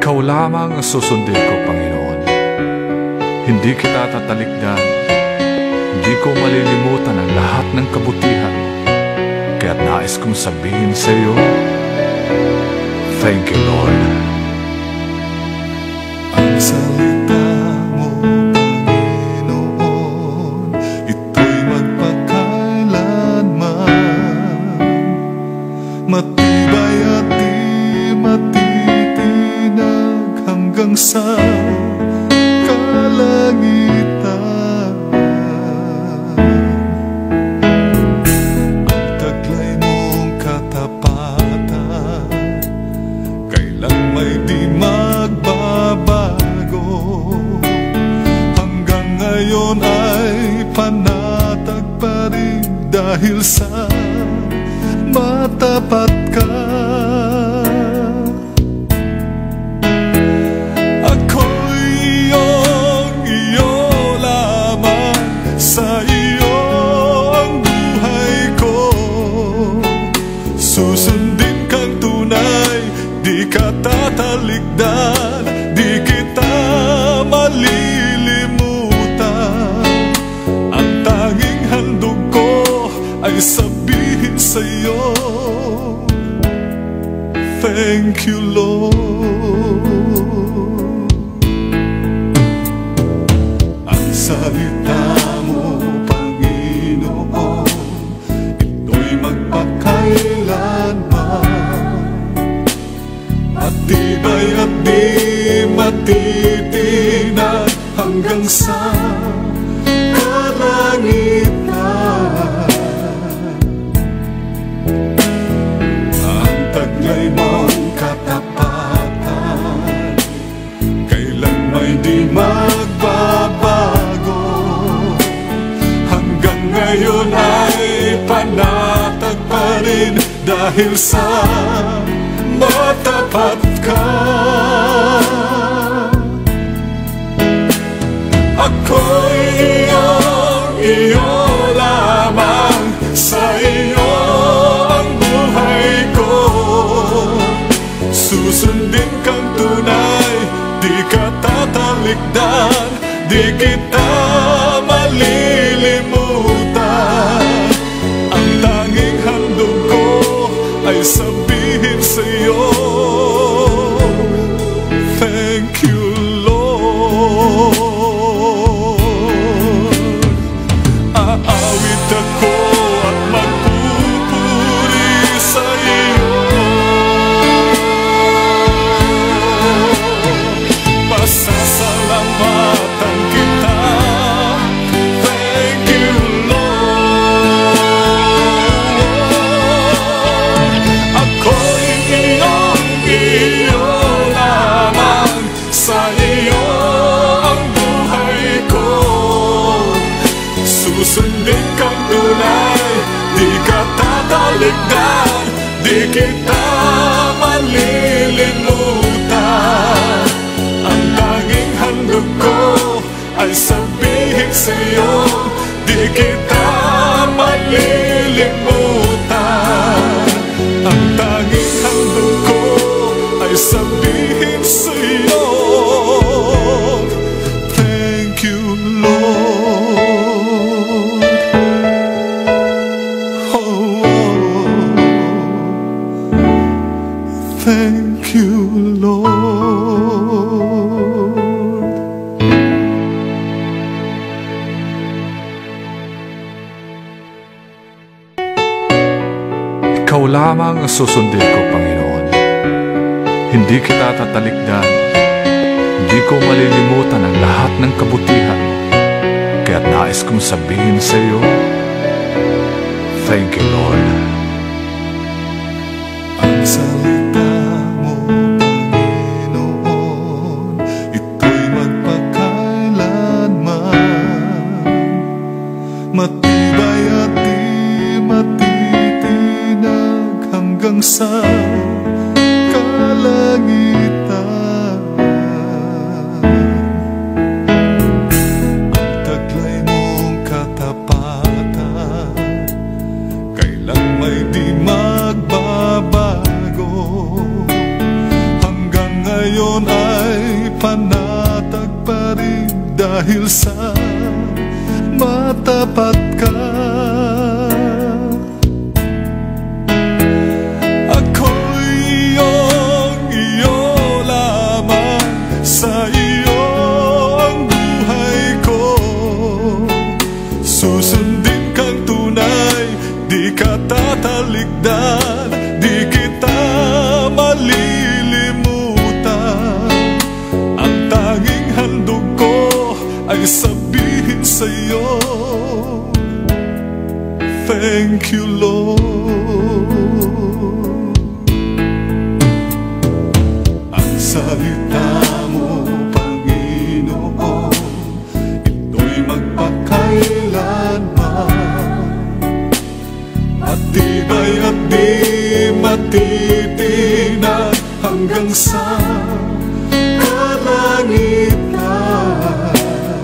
Ikaw lamang ang susundin ko, Panginoon. Hindi kita tatalikdan. Hindi ko malilimutan ang lahat ng kabutihan mo. Kaya't nais kong sabihin sa iyo, thank you, Lord. Ang salita mo, Panginoon, ito'y magpakailanman. Matibay at di matitinag hanggang sa kalangitan. Ang taglay mong katapatan, kailan may di magbabago. Hanggang ngayon ay panatag pa rin dahil sa matapat ka. Ako'y iyo lamang, sa iyo ang buhay ko. Susundin kang tunay, di ka tatalikdan, di kita malilimutan. Ang tanging handog ko ay sabihin sa iyo, thank you, Lord. Ang salita mo, Panginoon, ito'y magpakailanman. Matibay at di matitinag hanggang sa kalangitan. Ang taglay mong katapatan, kailan may di magbabago. Hanggang ngayon ay panatag pa rin dahil sa matapat ka. Ako'y iyo lamang, sa iyo ang buhay ko. Susundin kang tunay, di ka tatalikdan, di kita malilimutan. Ang tanging handog ko ay sabihin sa iyo, thank you, Lord. Aawit ako at magpupuri sa iyo. Pasasalamatan kita, thank you, Lord. Ako'y iyo lamang, sa iyo ang buhay ko. Susundin kang tunay, di ka tatalikdan, di kita malilimutan. Ang tanging handog ko ay sabihin sa iyo, di kita malilimutan. Ang tanging handog ko ay sabihin sa iyo, thank you, Lord. Thank you, Lord. Ikaw lamang ang susundin ko, Panginoon. Hindi kita tatalikdan. Hindi ko malilimutan ang lahat ng kabutihan mo. Kaya't nais kong sabihin sa iyo, thank you, Lord. Ang salita mo, Panginoon, ito'y magpakailanman. Matibay at di matitinag hanggang sa kalangitan. Ang taglay mong katapatan, ngayon ay panatag pa rin dahil sa matapat ka. Ako'y iyo lamang, sa iyo ang buhay ko. Susundin kang tunay, di ka tatalikdan, di kita malilimutan. Ang tanging handog ko ay sabihin sa'yo, thank you, Lord. Ang salita mo, Panginoon, ito'y magpakailanman, matibay at di matitinag hanggang sa kalangitan.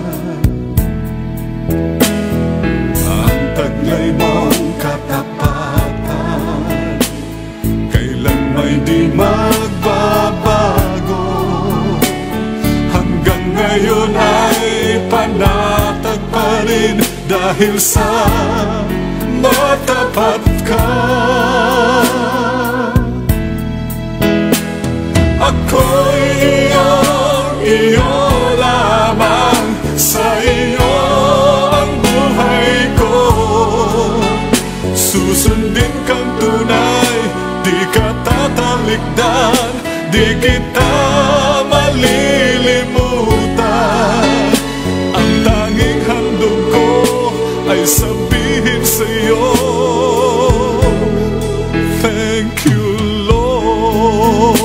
Ang taglay mong katapatan kailan may di magbabago, hanggang ngayon ay panatag pa rin dahil sa matapat ka. Ako'y iyo lamang, sa iyo ang buhay ko. Susundin kang tunay, di ka tatalikdan, di kita malilimutan. Ang tanging handog ko ay sabihin sa'yo, thank you, Lord.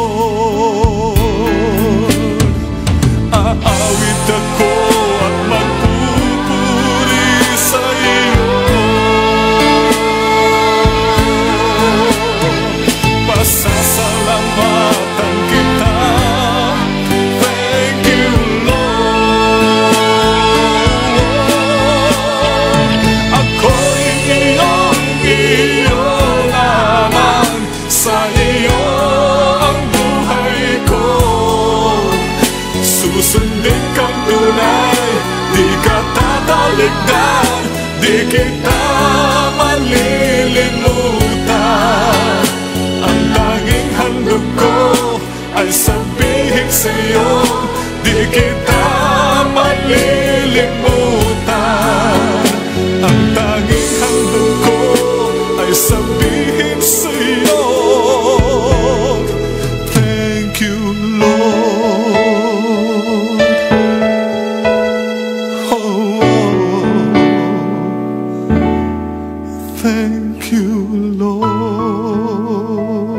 Aawit ako at magpupuri sa'yo, pasasalamatan kita, thank you, Lord. Ako'y iyo lamang, sa iyo ang buhay ko. Susundin kang tunay, di ka tatalikdan, di kita malilimutan. Ang tanging handog ko ay sabihin sa'yo, di kita malilimutan. Ang tanging handog ko ay sabihin sa'yo, thank you, Lord. Oh, thank you, Lord.